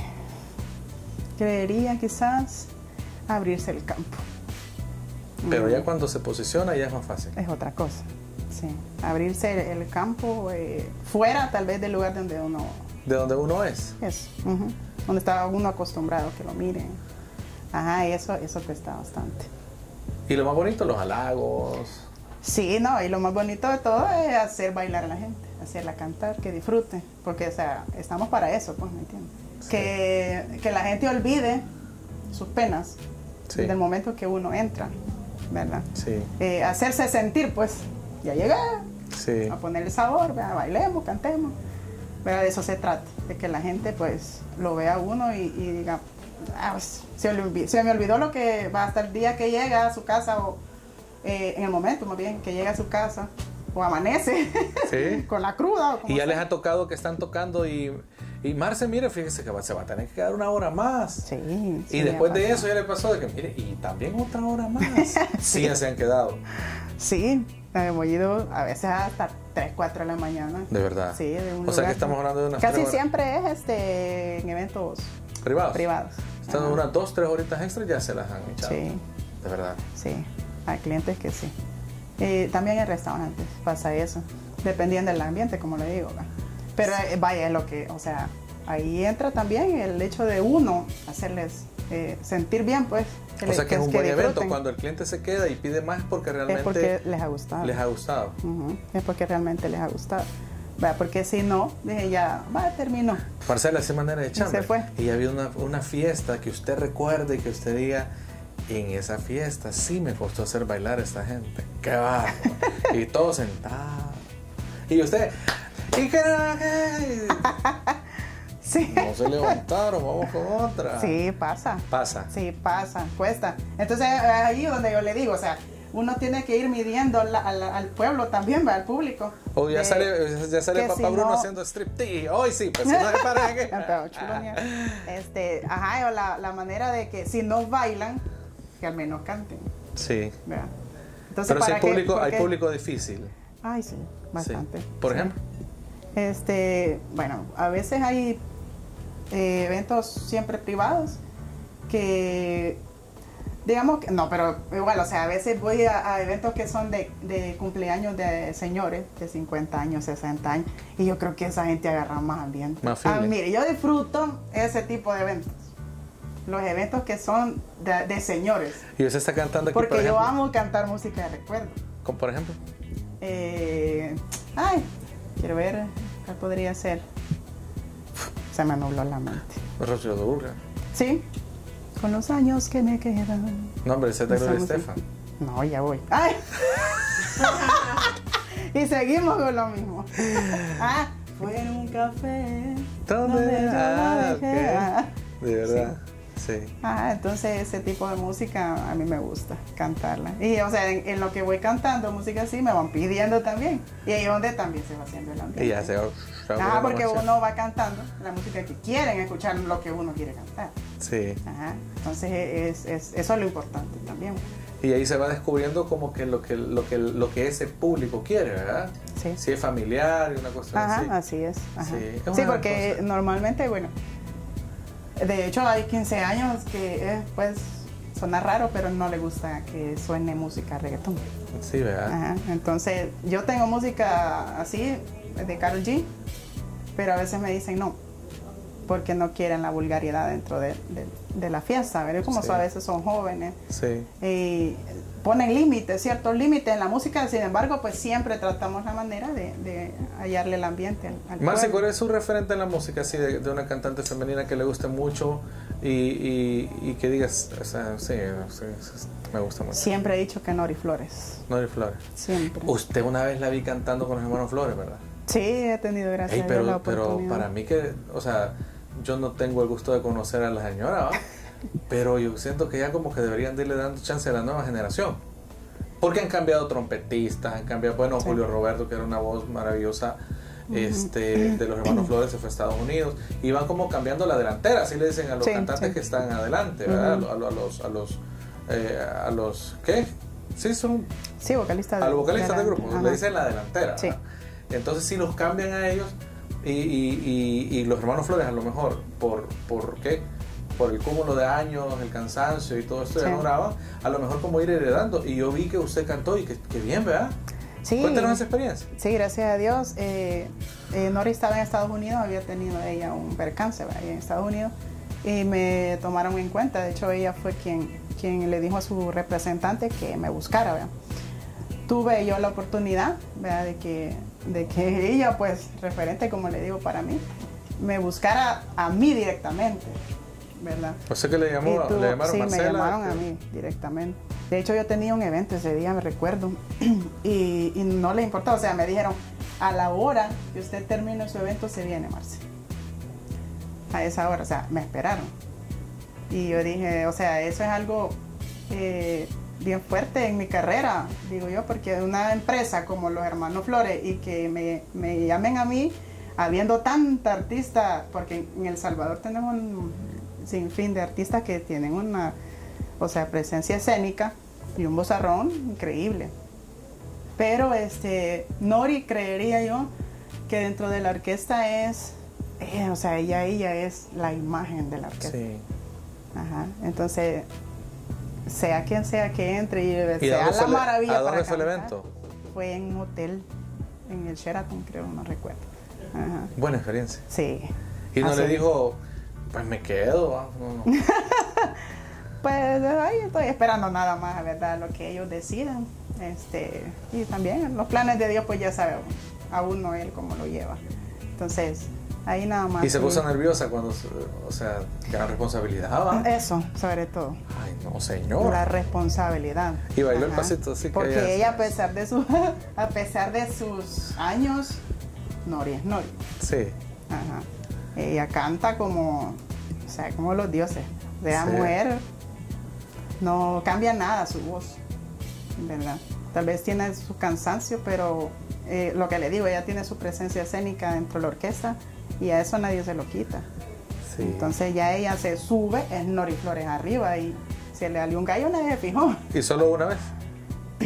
creería quizás abrirse el campo.
Pero
Mm,
ya cuando se posiciona ya es más fácil.
es otra cosa. Sí, abrirse el, el campo eh, fuera tal vez del lugar donde uno
De donde uno es.
es, ujú, donde está uno acostumbrado que lo miren. Ajá, eso, eso cuesta bastante.
Y lo más bonito, los halagos.
Sí, no, y lo más bonito de todo es hacer bailar a la gente, hacerla cantar, que disfrute, porque o sea, estamos para eso, pues, ¿me entiendes?
Sí.
Que, que la gente olvide sus penas
Sí.
del momento que uno entra, ¿verdad?
Sí,
Eh, hacerse sentir, pues, ya llegué,
sí.
a ponerle sabor, ¿verdad? Bailemos, cantemos, ¿verdad? De eso se trata, de que la gente, pues, lo vea a uno y, y diga, ah, pues, se, le olvi- se me olvidó lo que va hasta el día que llega a su casa o eh, en el momento más bien que llega a su casa o amanece
Sí.
con la cruda. O como
Y ya
sea.
les ha tocado que están tocando y, y Marce, mire, fíjese que va- se va a tener que quedar una hora más.
Sí, sí,
Y después
me
de
pasó.
eso ya le pasó de que, mire, y también otra hora más. Sí, ya se han quedado.
Sí, hemos ido a veces hasta tres, cuatro de la mañana.
De verdad.
Sí, de un
O sea que
lugar
estamos hablando de unas
Casi
tres horas.
siempre es este en eventos
Privados.
privados.
Están
Ajá.
unas dos, tres horitas extras ya se las han echado.
Sí,
De verdad.
sí, hay clientes que sí. Eh, también en restaurantes pasa eso, dependiendo del ambiente, como le digo. ¿verdad? Pero eh, vaya, es lo que, o sea, ahí entra también el hecho de uno hacerles eh, sentir bien, pues.
O
le-
sea que es un buen
disfruten.
evento cuando el cliente se queda y pide más porque
Es
realmente
porque les ha gustado.
les ha gustado.
Ujú, es porque realmente les ha gustado. ¿Verdad? Porque si no, dije ya, va, terminó.
Marcela, esa manera de echarme.
se fue.
Y ha habido una, una fiesta que usted recuerde y que usted diga, en esa fiesta sí me costó hacer bailar a esta gente. ¡Qué bárbaro! Y todos sentados. Y usted, ¿y qué era? ¿Qué?
Sí.
No se levantaron, vamos con otra.
Sí, pasa.
Pasa.
Sí, pasa, cuesta. Entonces ahí donde yo le digo, o sea, uno tiene que ir midiendo la- al, al pueblo también, ¿verdad? Al público.
O ya
De-
sale, ya sale
que
Papá
si
Bruno
no-
haciendo striptease. Hoy sí, pues si no se para que...
Ah, pero chulonia. Este, ajá, o la, la manera de que si no bailan, que al menos canten,
Sí.
¿verdad? Entonces,
Pero si hay
¿para qué?
público, hay
Porque-
público difícil.
Ay, sí, bastante.
Sí. Por
Sí.
ejemplo.
Este, bueno, a veces hay eh, eventos siempre privados que, digamos que, no, pero igual, o sea, a veces voy a, a eventos que son de, de cumpleaños de señores de cincuenta años, sesenta años, y yo creo que esa gente agarra más ambiente.
Más
Ah,
feeling.
mire, yo disfruto ese tipo de eventos, los eventos que son de, de señores,
Y usted está cantando aquí,
porque
por
yo
ejemplo.
amo cantar música de recuerdo.
Como por ejemplo.
Eh, ay, quiero ver, ¿cuál podría ser? Se me nubló la mente.
Rocío Dúrcal.
Sí, con los años que me quedan.
No, hombre, ese es de
Esa
Gloria
música.
Estefan.
No, ya voy. ¡Ay! Y seguimos con lo mismo. Ah, fue en un café.
¿Dónde?
donde yo
Ah,
la dejé. Ah.
ok. De verdad. Sí.
Ah, entonces ese tipo de música a mí me gusta cantarla. Y o sea, en, en lo que voy cantando música así me van pidiendo también. Y ahí es donde también se va haciendo el ambiente.
Y ya se va. se va
Ah,
poniendo
porque
más chévere.
uno va cantando la música que quieren escuchar, lo que uno quiere cantar.
Sí.
Ajá. Entonces es, es- eso es lo importante también.
Y ahí se va descubriendo como que lo que, lo que, lo que ese público quiere, ¿verdad?
Sí.
Si es familiar y una cuestión
Ajá,
así.
así es. Ajá.
Sí, es
Sí,
una
porque
cosa.
normalmente, bueno, de hecho hay quince años que eh, pues suena raro, pero no le gusta que suene música reggaetón.
Sí, ¿verdad?
Ajá. Entonces yo tengo música así de Karol G, pero a veces me dicen no, porque no quieren la vulgaridad dentro de, de- de la fiesta, ¿verdad? Como
Sí.
a veces son jóvenes.
Sí.
Y ponen límites, ciertos límites en la música, sin embargo, pues siempre tratamos la manera de, de hallarle el ambiente al, al
Marci,
pueblo.
¿cuál es su referente en la música así de, de una cantante femenina que le guste mucho y, y, y que digas, o sea, sí, sí, sí, me gusta mucho?
Siempre he dicho que Nori Flores,
Nori Flores.
siempre.
Usted una vez la vi cantando con los hermanos Flores, ¿verdad?
Sí, he tenido gracias
Ey,
a Dios la
pero, pero
oportunidad.
para mí que, o sea, yo no tengo el gusto de conocer a la señora, ¿va? Pero yo siento que ya como que deberían de irle dando chance a la nueva generación. Porque han cambiado trompetistas, han cambiado, bueno,
Sí.
Julio Roberto, que era una voz maravillosa, este, de los hermanos Flores, se fue a Estados Unidos, y van como cambiando la delantera, así le dicen a los
Sí,
cantantes
sí.
que están adelante, ¿verdad?
Ujú.
a, lo- a los, a los, eh, a los, ¿qué? Sí, son
Sí, vocalista
a los vocalistas de
la-
grupo,
ajá.
le dicen la delantera.
Sí.
¿verdad? Entonces si los cambian a ellos y, y- y- y los hermanos Flores a lo mejor por, por qué, por el cúmulo de años, el cansancio y todo esto ya
Sí.
no graban, a lo mejor como ir heredando. Y yo vi que usted cantó y que, que bien, ¿verdad?
Sí,
Cuéntanos esa experiencia.
sí, gracias a Dios. Eh, eh, Nori estaba en Estados Unidos, había tenido ella un percance, ¿verdad? en Estados Unidos, y me tomaron en cuenta. De hecho, ella fue quien, quien le dijo a su representante que me buscara, ¿verdad? Tuve yo la oportunidad, ¿verdad? De que, de que ella, pues, referente, como le digo, para mí, me buscara a mí directamente, ¿verdad?
O sea que le, llamó,
Y tuvo-
le llamaron
sí,
Marcela.
me llamaron a
que-
mí directamente. De hecho, yo tenía un evento ese día, me recuerdo, y, y no le importaba. O sea, me dijeron, a la hora que usted termine su evento, se viene, Marce. A esa hora, o sea, me esperaron. Y yo dije, o sea, eso es algo eh, bien fuerte en mi carrera, digo yo, porque una empresa como los Hermanos Flores y que me, me llamen a mí, habiendo tanta artista, porque en El Salvador tenemos un sinfín de artistas que tienen una, o sea, presencia escénica y un vozarrón increíble. Pero este, Nori, creería yo, que dentro de la orquesta es, eh, o sea, ella, ella es la imagen de la orquesta.
Sí.
Ajá. Entonces, sea quien sea que entre y,
¿Y
sea
dónde
la
fue el-
maravilla.
a dónde
para
fue el
cantar,
evento?
Fue en un hotel, en el Sheraton, creo, no recuerdo. Ajá.
Buena experiencia.
Sí.
Y no
Así
le
es.
dijo, pues me quedo. ¿va? No, no.
Pues ahí estoy esperando nada más, ¿verdad? Lo que ellos decidan. Este, y también los planes de Dios, pues ya sabemos, a uno él cómo lo lleva. Entonces, ahí nada más.
Y se
sí.
puso nerviosa cuando, se- o sea, gran responsabilidad, ¿va?
Eso, sobre todo.
Ay, no, señor.
La responsabilidad.
Y bailó el
Ajá.
pasito, así que
Porque
ella-
ella, a pesar de su, a pesar de sus años, Nori es Nori.
Sí.
Ajá. Ella canta como, o sea, como los dioses. De la
Sí.
mujer no cambia nada su voz, ¿verdad? Tal vez tiene su cansancio, pero eh, lo que le digo, ella tiene su presencia escénica dentro de la orquesta y a eso nadie se lo quita.
Sí.
Entonces ya ella se sube, es Nori Flores arriba y se le salió un gallo, nadie se fijó.
¿Y solo una vez?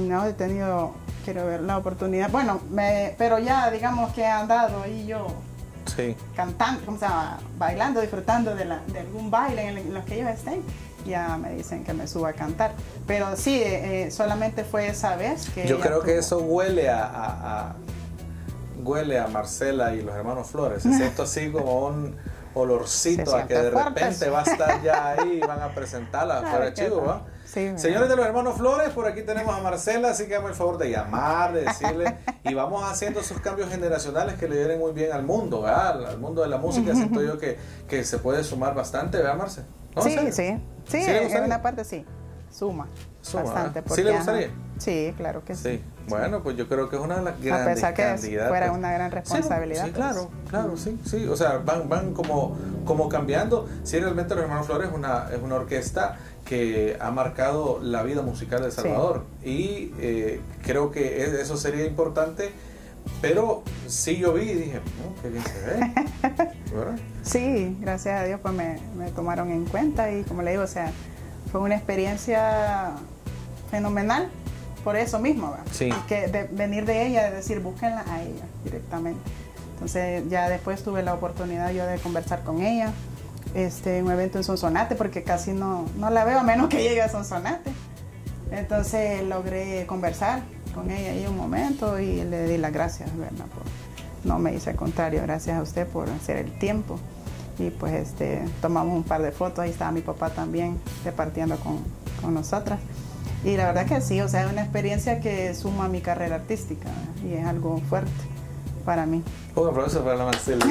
no he tenido, quiero ver, la oportunidad. Bueno, me, pero ya digamos que he andado ahí yo
Sí.
cantando, ¿cómo se llama? Bailando, disfrutando de, la, de algún baile en, el, en los que ellos estén. Ya me dicen que me suba a cantar. Pero sí, eh, solamente fue esa vez que...
Yo creo
tuvo.
que eso huele a, a, a huele a Marcela y los hermanos Flores. Es esto así como un olorcito
Se
a que de
siente fuerte,
repente
sí.
va a estar ya ahí y van a presentarla
Claro
fuera
que
chivo,
no.
¿va?
Sí,
Señores de los hermanos Flores, por aquí tenemos a Marcela, así que dame el favor de llamar, de decirle, y vamos haciendo esos cambios generacionales que le vienen muy bien al mundo, ¿verdad? Al mundo de la música, siento yo que, que se puede sumar bastante, ¿verdad, Marce? ¿No?
Sí,
¿En
sí,
serio?
sí,
¿Sí le
en
gustaría?
una parte sí, suma,
Suma,
bastante.
¿verdad? ¿Sí le
porque,
gustaría?
ajá, sí, claro que sí.
Sí, bueno, pues yo creo que es una de las grandes
A pesar que
candidatas.
fuera una gran responsabilidad.
Sí, sí,
pero
claro, claro, sí, sí. O sea, van, van como, como cambiando. Sí, realmente los hermanos Flores es una, es una orquesta que ha marcado la vida musical de El Salvador. Sí. Y eh, creo que eso sería importante. Pero sí yo vi y dije, oh, qué bien se ve. ¿Verdad?
Sí, gracias a Dios pues me, me tomaron en cuenta y como le digo, o sea, fue una experiencia fenomenal por eso mismo, ¿verdad?
Sí.
Que de venir de ella, de decir, búsquenla a ella directamente. Entonces ya después tuve la oportunidad yo de conversar con ella, este, en un evento en Sonsonate, porque casi no, no la veo a menos que llegue a Sonsonate. Entonces logré conversar con ella ahí un momento y le di las gracias, ¿verdad? Por, no me hice al contrario, gracias a usted por hacer el tiempo. Y pues este, tomamos un par de fotos, ahí estaba mi papá también departiendo con, con nosotras. Y la verdad que sí, o sea, es una experiencia que suma a mi carrera artística, ¿verdad? Y es algo fuerte para mí.
Un aplauso para la Marcela.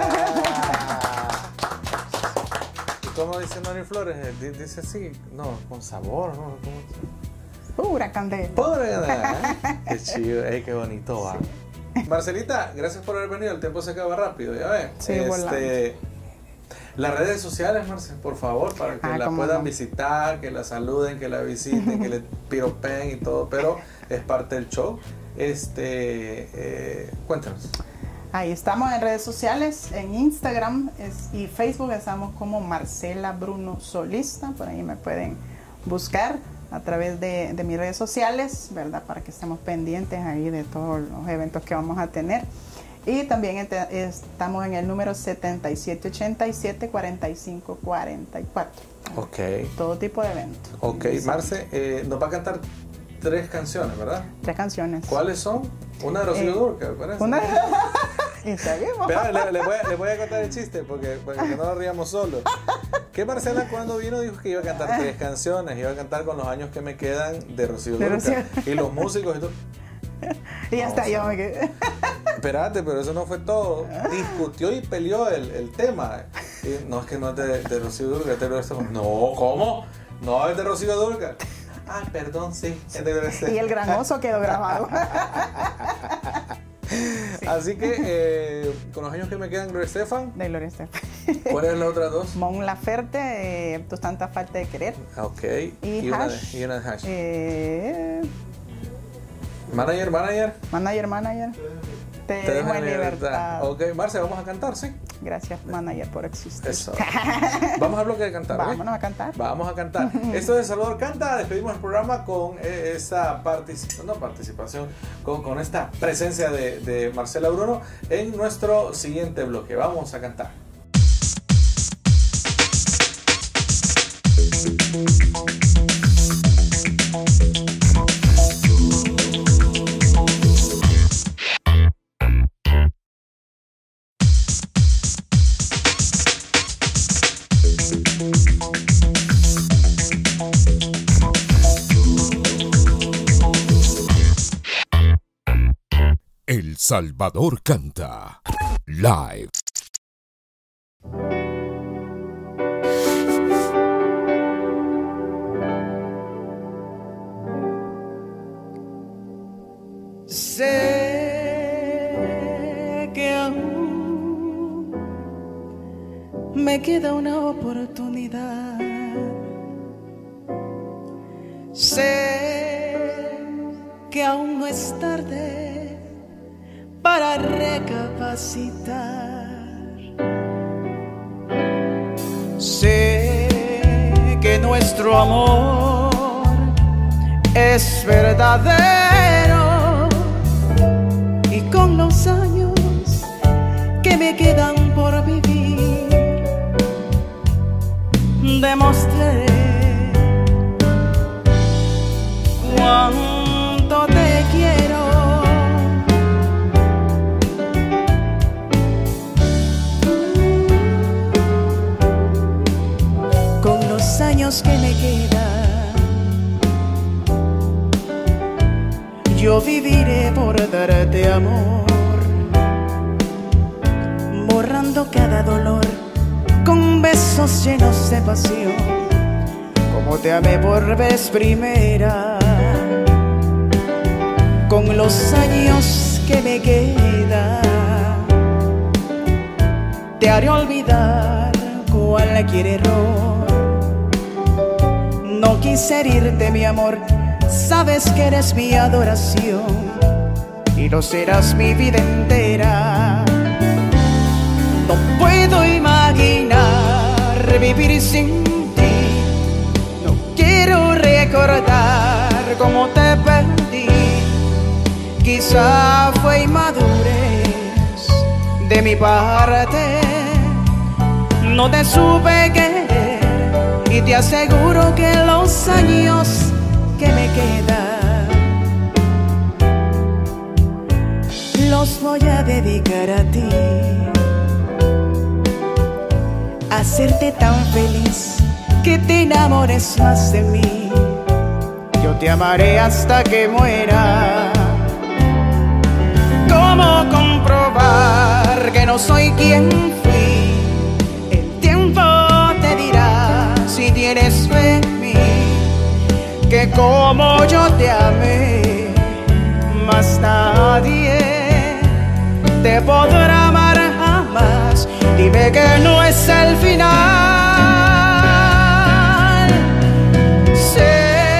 ¿Y cómo dice Noni Flores? Dice así, no, con sabor, ¿no? ¿Cómo?
Pura candela.
Pura candela, ¿eh? Qué chido, eh, qué bonito va. Sí. Marcelita, gracias por haber venido, el tiempo se acaba rápido, ya ves.
Sí,
este, las redes sociales, Marcel, por favor, para que
ah,
la puedan
no?
visitar, que la saluden, que la visiten, que le piropen y todo, pero es parte del show. Este, eh, cuéntanos.
Ahí estamos en redes sociales, en Instagram es, y Facebook estamos como Marcela Bruno Solista, por ahí me pueden buscar a través de, de mis redes sociales, ¿verdad? Para que estemos pendientes ahí de todos los eventos que vamos a tener. Y también estamos en el número setenta y siete ochenta y siete cuarenta y cinco cuarenta y cuatro.
Ok.
Todo tipo de eventos.
Ok, Marce, eh, nos va a cantar tres canciones, ¿verdad?
Tres canciones.
¿Cuáles son? Una de Rocío
eh,
Dúrcal, parece.
Una y seguimos.
Vea, le, le, voy a, le voy a contar el chiste porque, porque no nos riamos solos. Que Marcela cuando vino dijo que iba a cantar tres canciones, iba a cantar con los años que me quedan de Rocío Dúrcal. Y los músicos y todo.
Y hasta no, yo me quedé.
Espérate, pero eso no fue todo. Discutió y peleó el, el tema. Y no, es que no es de, de Rocío Dúrcal. No, ¿cómo? No es de Rocío Dúrcal. Ah, perdón, sí. Es de
y el gran oso quedó grabado.
Sí. Así que, eh, con los años que me quedan, Gloria Estefan.
De Gloria Estefan.
¿Cuáles son las otras dos?
Mon Laferte, eh, Tu tanta falta de querer.
Ok.
Y,
y,
Hash,
una, de, y una de Hash.
Eh,
manager, manager.
Manager, manager. Te, Te dejo en libertad. libertad.
Ok, Marce, vamos a cantar, ¿sí?
Gracias, manager, por existir.
Eso. Vamos a bloque de cantar.
Vámonos
¿eh?
a cantar.
Vamos a cantar. Esto es Salvador Canta. Despedimos el programa con eh, esa particip no, participación, con, con esta presencia de, de Marcela Bruno en nuestro siguiente bloque. Vamos a cantar.
El Salvador Canta Live.
Sé que aún me queda una oportunidad. Sé que aún no es tarde para recapacitar. Sé que nuestro amor es verdadero recordarte, amor, borrando cada dolor con besos llenos de pasión, como te amé por vez primera. Con los años que me quedan, te haré olvidar cualquier error. No quise herirte, mi amor, sabes que eres mi adoración y lo serás mi vida entera. No puedo imaginar vivir sin ti, no quiero recordar cómo te perdí. Quizá fue inmadurez de mi parte, no te supe querer, y te aseguro que los años que me quedan los voy a dedicar a ti, a hacerte tan feliz que te enamores más de mí. Yo te amaré hasta que muera. ¿Cómo comprobar que no soy quien fui? El tiempo te dirá si tienes fe en mí, que como yo te amé, más nadie te podrá amar jamás. Dime que no es el final. Sé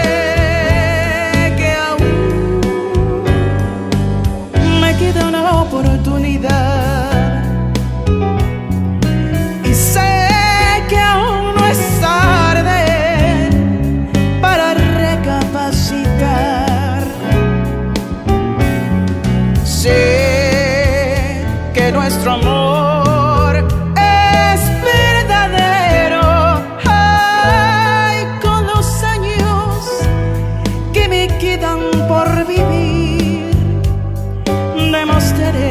que aún me queda una oportunidad, y sé que aún no es tarde para recapacitar. Sé que nuestro amor es verdadero. Ay, con los años que me quedan por vivir, demostraré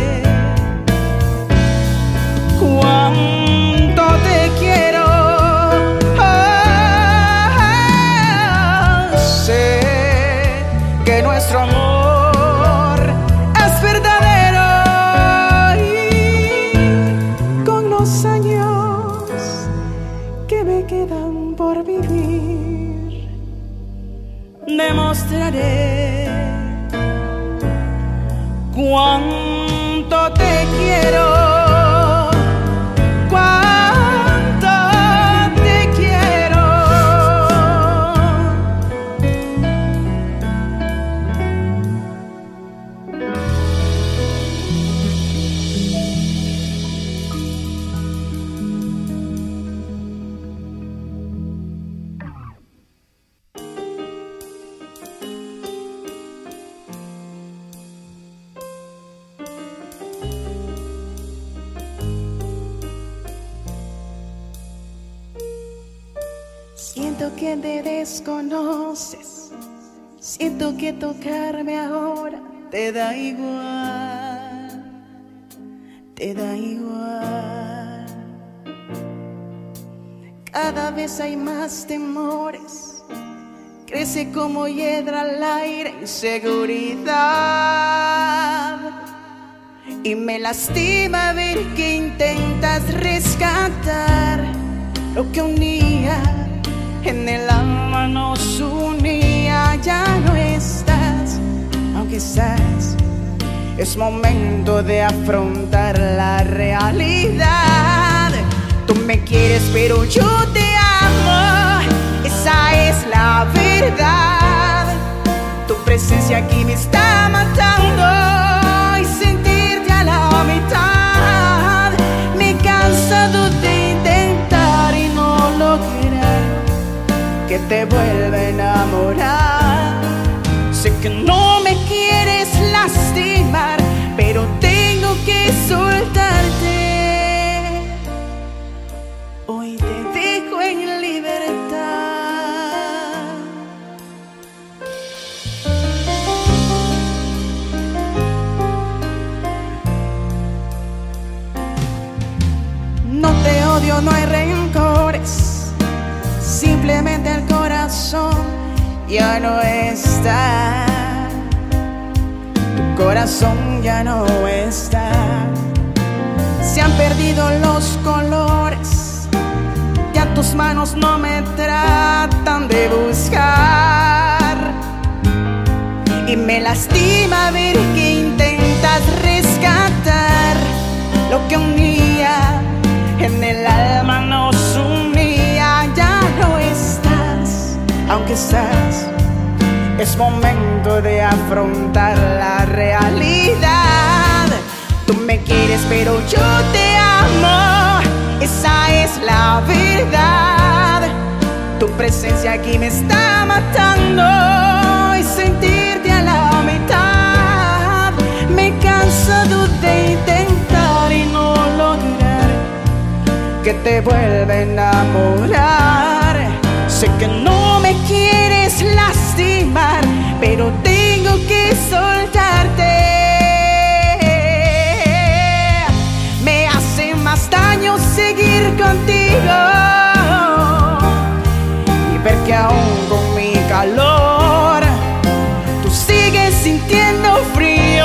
cuánto te quiero. Ah, sé que nuestro amor es verdadero, y con los años que me quedan por vivir, demostraré cuánto te quiero, cuánto te quiero. Siento que te desconoces, siento que tocarme ahora te da igual, te da igual. Cada vez hay más temores, crece como hiedra al aire inseguridad, y me lastima ver que intentas rescatar lo que un día en el alma nos unía. Ya no estás, aunque estás, es momento de afrontar la realidad. Tú me quieres pero yo te amo, esa es la verdad. Tu presencia aquí me está matando, y sentirte a la mitad me he cansado de intentar y no lograr que te vuelva a enamorar. Sé que no me quieres lastimar, pero tengo que soltarte. Hoy te dejo en libertad. No te odio, no hay rencores, simplemente el corazón ya no está. Tu corazón ya no está. Se han perdido los colores, ya tus manos no me tratan de buscar. Y me lastima ver que intentas rescatar lo que un día en el alma nos unía. Ya no estás, aunque estás. Es momento de afrontar la realidad. Tú me quieres pero yo te amo, esa es la verdad. Tu presencia aquí me está matando y sentirte a la mitad. Me he cansado de intentar y no lograr que te vuelva a enamorar. Sé que no me quieres lastimar, pero tengo que soltarte. Me hace más daño seguir contigo y ver que aún con mi calor tú sigues sintiendo frío.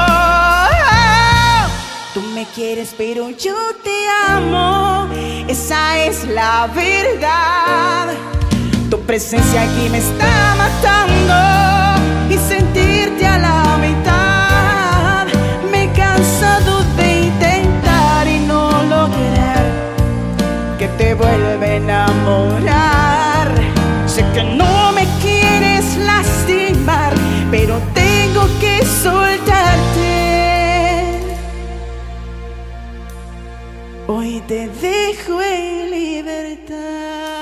Tú me quieres pero yo te amo, esa es la verdad. Tu presencia aquí me está matando y sentirte a la mitad. Me he cansado de intentar y no lograr que te vuelva a enamorar. Sé que no me quieres lastimar, pero tengo que soltarte. Hoy te dejo en libertad.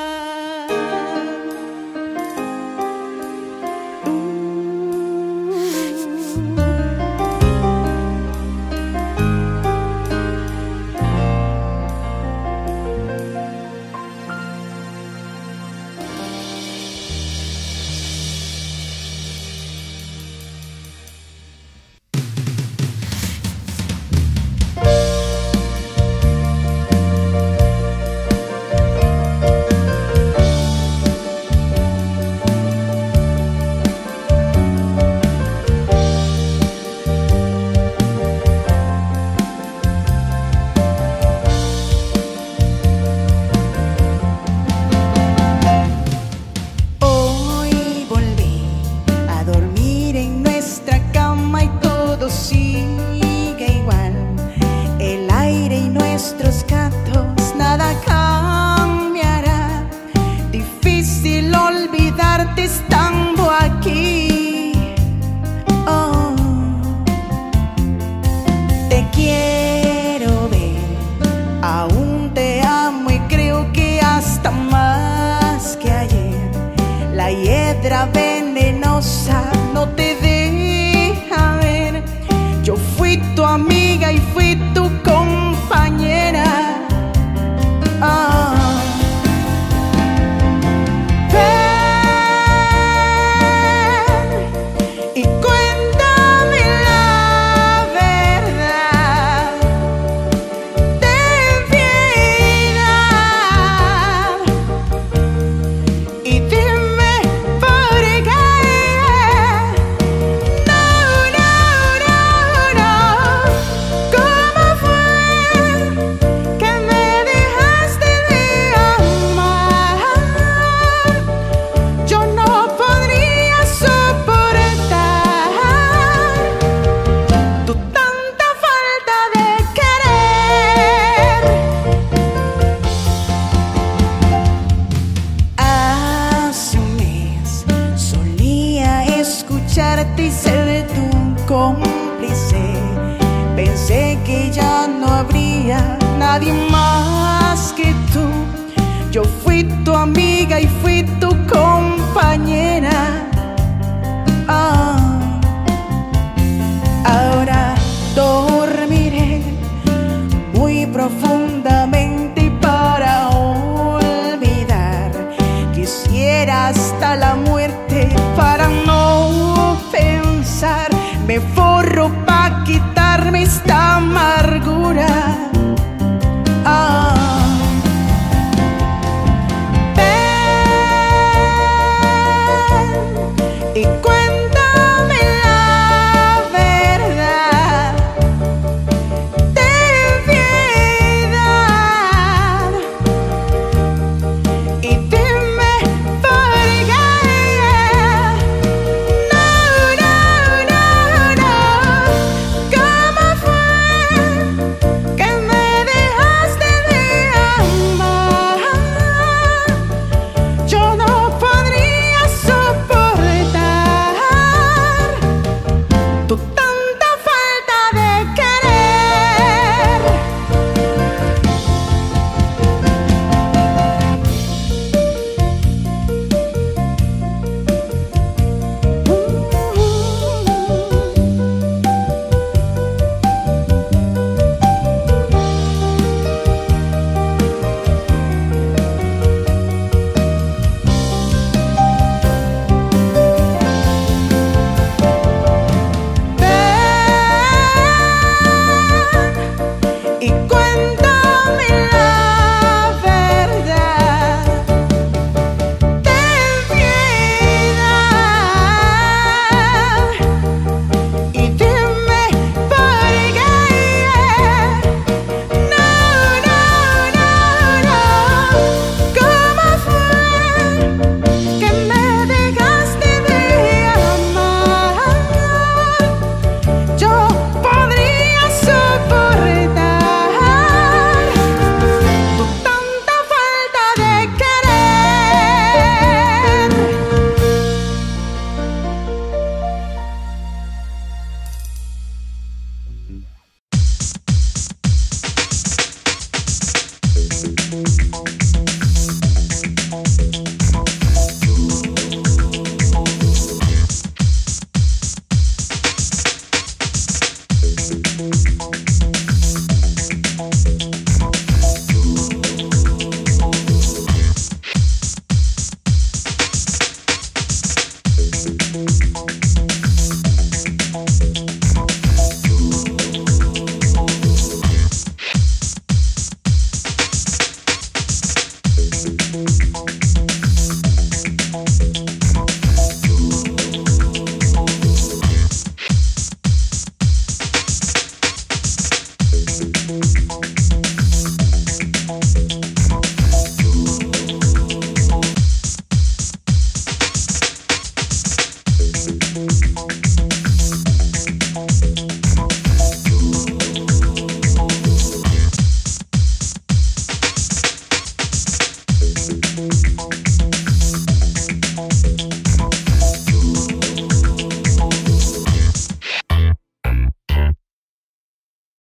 Estando aquí, oh, te quiero ver, aún te amo y creo que hasta más que ayer. La hiedra venenosa no te deja ver. Yo fui tu amiga y fui tu compañera, oh. Y ser tu cómplice. Pensé que ya no habría nadie más que tú. Yo fui tu amiga y fui tu cómplice.